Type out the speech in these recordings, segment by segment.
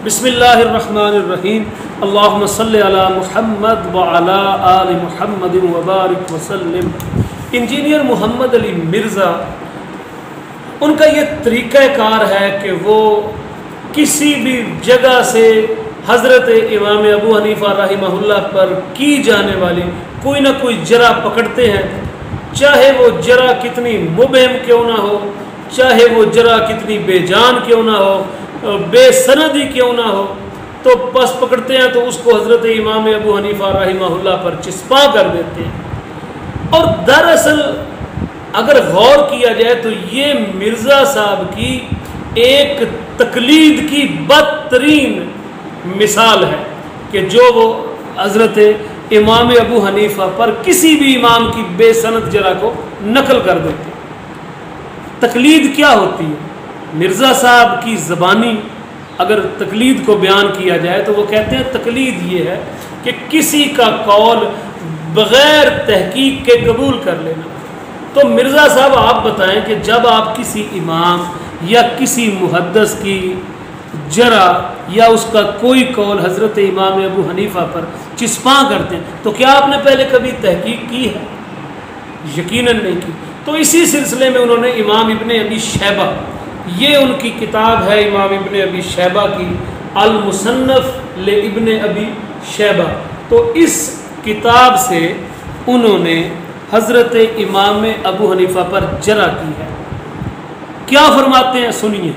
بسم اللہ الرحمن الرحیم اللہم صلی علی محمد وعلی آل محمد وبارک وسلم۔ انجینئر محمد علی مرزا، ان کا یہ طریقہ کار ہے کہ وہ کسی بھی جگہ سے حضرت امام ابو حنیفہ رحمہ اللہ پر کی جانے والی کوئی نہ کوئی جرح پکڑتے ہیں، چاہے وہ جرح کتنی مبہم کیوں نہ ہو، چاہے وہ جرح کتنی بے جان کیوں نہ ہو، بے سندی کیوں نہ ہو، تو بس پکڑتے ہیں تو اس کو حضرت امام ابو حنیفہ رحمہ اللہ پر چسپاں کر دیتے ہیں۔ اور دراصل اگر غور کیا جائے تو یہ مرزا صاحب کی ایک تقلید کی بدترین مثال ہے کہ جو وہ حضرت امام ابو حنیفہ پر کسی بھی امام کی بے سند جرح کو نقل کر دیتے ہیں۔ تقلید کیا ہوتی ہے؟ مرزا صاحب کی زبانی اگر تقلید کو بیان کیا جائے تو وہ کہتے ہیں تقلید یہ ہے کہ کسی کا قول بغیر تحقیق کے قبول کر لینا۔ تو مرزا صاحب آپ بتائیں کہ جب آپ کسی امام یا کسی محدث کی جرح یا اس کا کوئی قول حضرت امام ابو حنیفہ پر چسپاں کرتے ہیں تو کیا آپ نے پہلے کبھی تحقیق کی ہے؟ یقیناً نہیں کی۔ تو اسی سلسلے میں انہوں نے امام ابن ابی شیبہ، یہ ان کی کتاب ہے امام ابن ابی شیبہ کی المصنف لابن ابی شیبہ، تو اس کتاب سے انہوں نے حضرت امام ابو حنیفہ پر جرح کی ہے۔ کیا فرماتے ہیں سنیے۔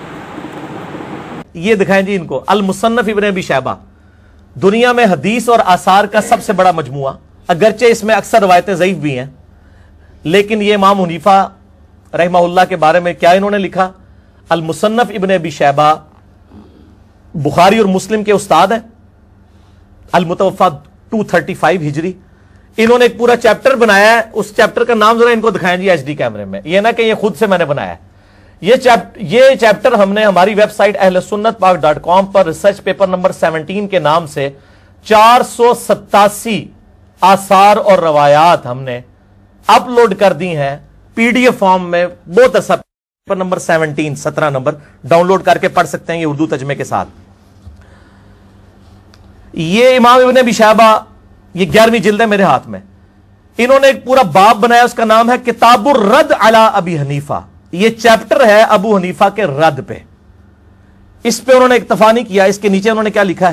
یہ دکھائیں جی ان کو، المصنف ابن ابی شیبہ دنیا میں حدیث اور آثار کا سب سے بڑا مجموعہ، اگرچہ اس میں اکثر روایتیں ضعیف بھی ہیں، لیکن یہ امام حنیفہ رحمہ اللہ کے بارے میں کیا انہوں نے لکھا؟ المصنف ابن ابی شیبہ بخاری اور مسلم کے استاد ہیں، المتوفا 235 ہجری۔ انہوں نے ایک پورا چیپٹر بنایا ہے، اس چیپٹر کا نام ذرا ان کو دکھائیں جی ایچ ڈی کیمرے میں، یہ نہ کہ یہ خود سے میں نے بنایا ہے۔ یہ چیپٹر ہم نے ہماری ویب سائٹ اہلسنتپاک.com پر ریسرچ پیپر نمبر 17 کے نام سے 487 آثار اور روایات ہم نے اپلوڈ کر دی ہیں پی ڈی ایف فارم میں، بہت اچھا paper number 17 number download کر کے پڑھ سکتے ہیں یہ اردو ترجمے کے ساتھ۔ یہ امام ابن ابی شیبہ، یہ 11ویں جلد ہے میرے ہاتھ میں، انہوں نے ایک پورا باب بنایا، اس کا نام ہے کتاب الرد علی ابی حنیفہ۔ یہ چیپٹر ہے ابو حنیفہ کے رد پہ، اس پہ انہوں نے اکتفا نہیں کیا، اس کے نیچے انہوں نے کیا لکھا ہے؟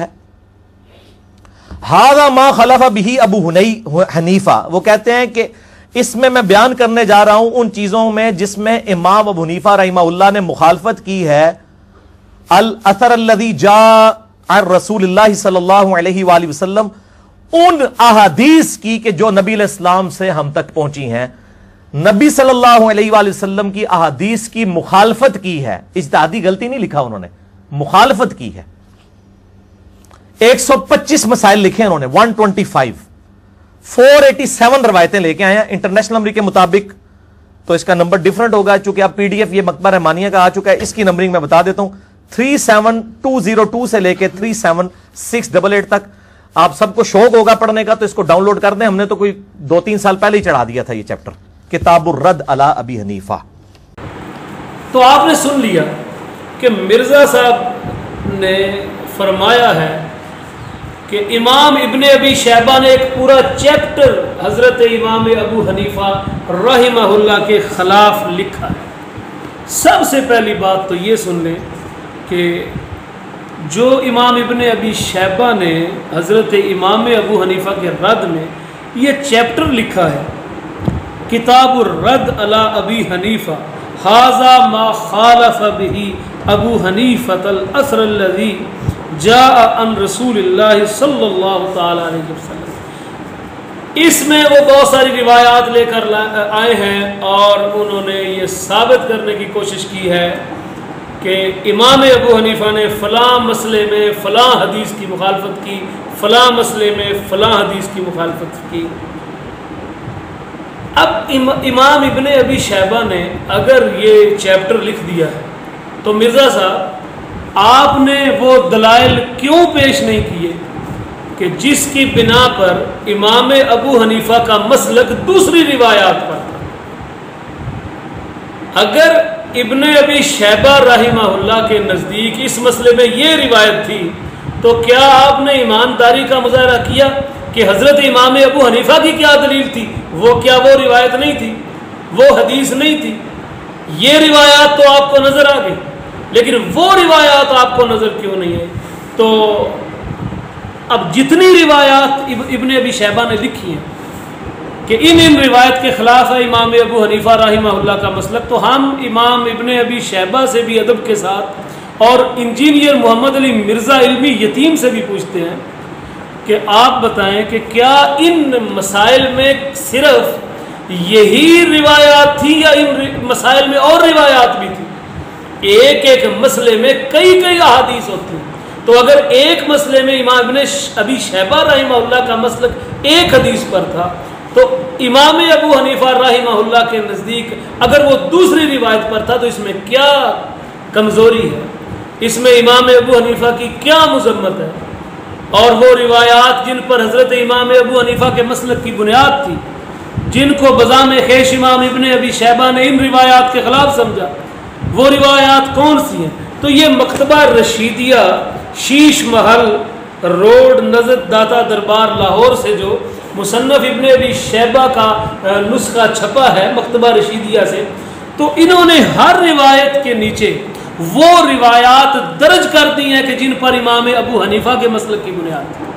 ھذا ما خلف بہ ابو حنیفہ، وہ کہتے ہیں کہ اس میں بیان کرنے جا رہا ہوں ان چیزوں میں جس میں امام ابو حنیفہ رحمہ اللہ نے مخالفت کی ہے، الاثر الذی جاء عن رسول اللہ صلی اللہ علیہ وآلہ وسلم، ان احادیث کی کہ جو نبی علیہ السلام سے ہم تک پہنچی ہیں، نبی صلی اللہ علیہ وآلہ وسلم کی احادیث کی مخالفت کی ہے، اجتہادی غلطی نہیں لکھا انہوں نے، مخالفت کی ہے۔ 125 مسائل لکھے انہوں نے، 487 روایتیں لے کے آئے ہیں انٹرنیشنل نمبر کے مطابق، تو اس کا نمبر ڈیفرنٹ ہوگا چونکہ اب پی ڈی ایف یہ مکتبہ رحمانیہ کا آ چکا ہے، اس کی نمبرنگ میں بتا دیتا ہوں، 37202 سے لے کے 37688 تک۔ آپ سب کو شوق ہوگا پڑھنے کا تو اس کو ڈاؤن لوڈ کر دیں، ہم نے تو کوئی 2-3 سال پہلے ہی چڑھا دیا تھا یہ چیپٹر، کتاب الرد علی ابی حنیفہ۔ تو آپ نے سن لیا کہ مرزا صاحب نے فرمایا ہے کہ امام ابن ابی شیبہ نے ایک پورا چیپٹر حضرت امام ابو حنیفہ رحمہ اللہ کے خلاف لکھا ہے۔ سب سے پہلی بات تو یہ سن لیں کہ جو امام ابن ابی شیبہ نے حضرت امام ابو حنیفہ کے رد میں یہ چیپٹر لکھا ہے، کتاب الرد علی ابی حنیفہ، ھذا ما خالف بہ ابو حنیفہ الاثر الذی جاء عن رسول اللہ صلی اللہ تعالی علیہ وسلم۔ اس میں وہ بہت ساری روایات لے کر آئے ہیں اور انہوں نے یہ ثابت کرنے کی کوشش کی ہے کہ امام ابو حنیفہ نے فلاں مسئلے میں فلاں حدیث کی مخالفت کی، فلاں مسئلے میں فلاں حدیث کی مخالفت کی۔ اب امام ابن ابی شیبہ نے اگر یہ چیپٹر لکھ دیا ہے تو مرزا صاحب آپ نے وہ دلائل کیوں پیش نہیں کیے کہ جس کی بنا پر امام ابو حنیفہ کا مسلک دوسری روایات پر تھا؟ اگر ابن ابی شیبہ رحمہ اللہ کے نزدیک اس مسئلے میں یہ روایت تھی تو کیا آپ نے ایمانداری کا مظاہرہ کیا کہ حضرت امام ابو حنیفہ کی کیا دلیل تھی؟ کیا وہ روایت نہیں تھی، وہ حدیث نہیں تھی؟ یہ روایات تو آپ کو نظر آ گئی، لیکن وہ روایات آپ کو نظر کیوں نہیں ہے؟ تو اب جتنی روایات ابن ابی شیبہ نے لکھی ہیں کہ ان روایت کے خلاف ہے امام ابو حنیفہ رحمہ اللہ کا مسلک، تو ہم امام ابن ابی شیبہ سے بھی ادب کے ساتھ اور انجینئر محمد علی مرزا علمی یتیم سے بھی پوچھتے ہیں کہ آپ بتائیں کہ کیا ان مسائل میں صرف یہی روایات تھی یا ان مسائل میں اور روایات بھی تھی؟ ایک مسئلے میں کئی احادیث ہوتی ہیں، تو اگر ایک مسئلے میں امام ابن ابی شیبہ رحمہ اللہ کا مسلک ایک حدیث پر تھا تو امام ابو حنیفہ رحمہ اللہ کے نزدیک اگر وہ دوسری روایت پر تھا تو اس میں کیا کمزوری ہے، اس میں امام ابو حنیفہ کی کیا مذمت ہے؟ اور وہ روایات جن پر حضرت امام ابو حنیفہ کے مسلک کی بنیاد تھی، جن کو بزام خیش امام ابن ابی شیبہ نے ان روایات کے خلاف سمجھا، وہ روایات کون سی ہیں؟ تو یہ مکتبہ رشیدیہ شیش محل روڈ نزد داتا دربار لاہور سے جو مصنف ابن ابی شیبہ کا نسخہ چھپا ہے مکتبہ رشیدیہ سے، تو انہوں نے ہر روایت کے نیچے وہ روایات درج کر دی ہیں کہ جن پر امام ابو حنیفہ کے مسلک کی بنیاد تھی،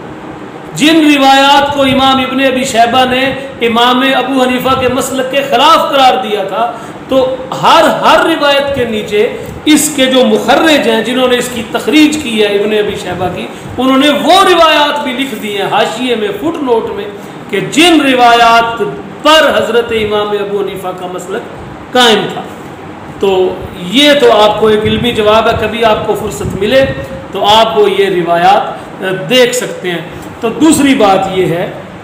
جن روایات کو امام ابن ابی شیبہ نے امام ابو حنیفہ کے مسلک کے خلاف قرار دیا تھا، تو ہر روایت کے نیچے اس کے جو مخرج ہیں جنہوں نے اس کی تخریج کی ہے ابن ابی شیبہ کی، انہوں نے وہ روایات بھی لکھ دی ہیں حاشیے میں فٹ نوٹ میں کہ جن روایات پر حضرت امام ابو حنیفہ کا مسلک قائم تھا۔ تو یہ تو آپ کو ایک علمی جواب ہے، کبھی آپ کو فرصت ملے تو آپ وہ یہ روایات دیکھ سکتے ہیں۔ تو دوسری بات یہ ہے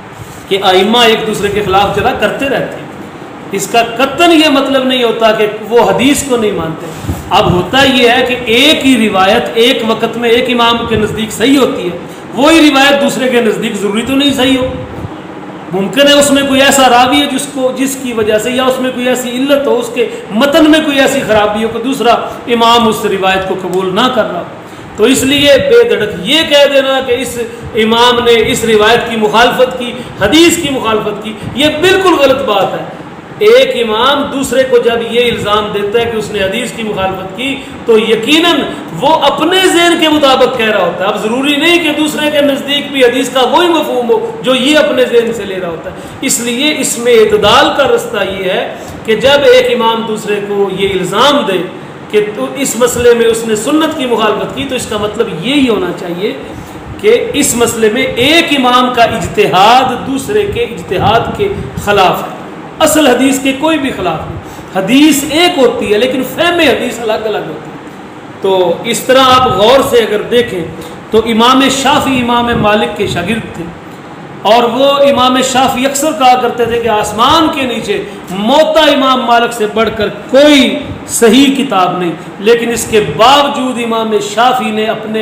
کہ ائمہ ایک دوسرے کے خلاف جرا کرتے رہتے ہیں، اس کا قطعاً یہ مطلب نہیں ہوتا کہ وہ حدیث کو نہیں مانتے۔ اب ہوتا یہ ہے کہ ایک ہی روایت ایک وقت میں ایک امام کے نزدیک صحیح ہوتی ہے، وہی روایت دوسرے کے نزدیک ضروری تو نہیں صحیح ہو، ممکن ہے اس میں کوئی ایسا راوی ہے جس کی وجہ سے، یا اس میں کوئی ایسی علت ہو، اس کے متن میں کوئی ایسی خرابی ہو کہ دوسرا امام اس روایت کو قبول نہ کر رہا ہو۔ تو اس لیے بے دھڑک یہ کہہ دینا کہ اس امام نے اس روایت کی مخالفت کی، حدیث کی مخالفت کی، یہ بالکل غلط بات ہے۔ ایک امام دوسرے کو جب یہ الزام دیتا ہے کہ اس نے حدیث کی مخالفت کی تو یقیناً وہ اپنے ذہن کے مطابق کہہ رہا ہوتا ہے، اب ضروری نہیں کہ دوسرے کے نزدیک بھی حدیث کا وہی مفہوم ہو جو یہ اپنے ذہن سے لے رہا ہوتا ہے۔ اس لیے اس میں اعتدال کا رستہ یہ ہے کہ جب ایک امام دوسرے کو یہ الزام دے کہ تو اس مسئلے میں اس نے سنت کی مخالفت کی، تو اس کا مطلب یہی ہونا چاہیے کہ اس مسئلے میں ایک امام کا اجتہاد دوسرے کے اجتہاد کے خلاف ہے، اصل حدیث کے کوئی بھی خلاف نہیں۔ حدیث ایک ہوتی ہے لیکن فہم حدیث الگ الگ ہوتی ہے۔ تو اس طرح آپ غور سے اگر دیکھیں تو امام شافعی امام مالک کے شاگرد تھے، اور وہ امام شافعی اکثر کہا کرتے تھے کہ آسمان کے نیچے موتا امام مالک سے بڑھ کر کوئی صحیح کتاب نہیں، لیکن اس کے باوجود امام شافعی نے اپنے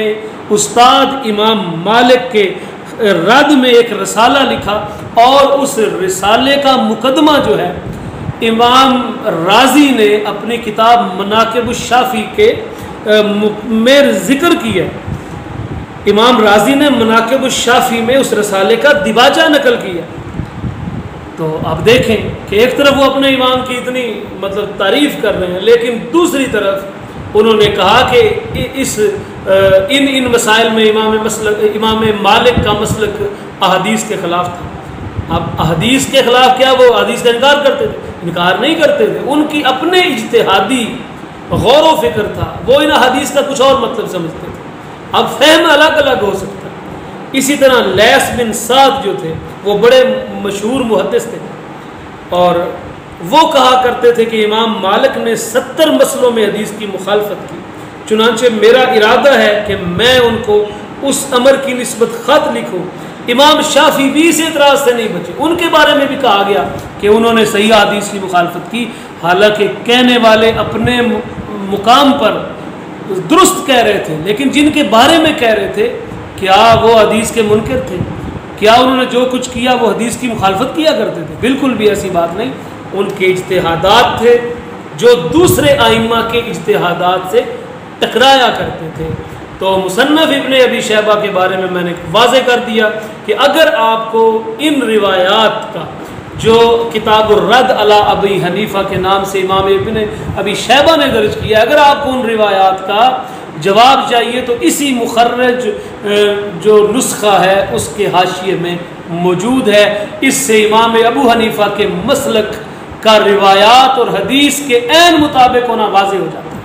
استاد امام مالک کے رد میں ایک رسالہ لکھا، اور اس رسالے کا مقدمہ جو ہے امام رازی نے اپنی کتاب مناقب الشافعی کے میں ذکر کیا۔ امام رازی نے مناقب الشافعی میں اس رسالے کا دباچہ نقل کیا۔ تو آپ دیکھیں کہ ایک طرف وہ اپنے امام کی اتنی تعریف کر رہے ہیں، لیکن دوسری طرف انہوں نے کہا کہ ان مسائل میں امام مالک کا مسلک احادیث کے خلاف تھا۔ اب احادیث کے خلاف کیا وہ حدیث کا انکار کرتے تھے؟ انکار نہیں کرتے تھے، ان کی اپنے اجتہادی غور و فکر تھا، وہ ان حدیث کا کچھ اور مطلب سمجھتے تھے۔ اب فہم الگ الگ ہو سکتا ہے۔ اسی طرح لیث بن سعد جو تھے وہ بڑے مشہور محدث تھے، اور وہ کہا کرتے تھے کہ امام مالک نے 70 مسئلوں میں حدیث کی مخالفت کی، چنانچہ میرا ارادہ ہے کہ میں ان کو اس امر کی نسبت خط لکھوں۔ امام شافعی بھی اس اعتراض سے نہیں بچے، ان کے بارے میں بھی کہا گیا کہ انہوں نے صحیح حدیث کی مخالفت کی، حالانکہ کہنے والے اپنے مقام پر درست کہہ رہے تھے، لیکن جن کے بارے میں کہہ رہے تھے کیا وہ حدیث کے منکر تھے؟ کیا انہوں نے جو کچھ کیا وہ حدیث کی مخالفت کیا کرتے تھے؟ بالکل بھی ایسی بات نہیں، ان کے اجتہادات تھے، جو دوسرے آئمہ کے اجتہادات سے ٹکرایا کرتے تھے۔ تو مصنف ابن ابی شیبہ کے بارے میں نے واضح کر دیا کہ اگر آپ کو ان روایات کا جو کتاب الرد علی ابی حنیفہ کے نام سے امام ابن ابی شیبہ نے درج کیا، اگر آپ کو ان روایات کا جواب چاہیے تو اسی مخرج جو نسخہ ہے اس کے حاشیے میں موجود ہے۔ اس سے امام ابو حنیفہ کے مسلک کا روایات اور حدیث کے عین مطابق ہونا واضح ہو جاتا ہے۔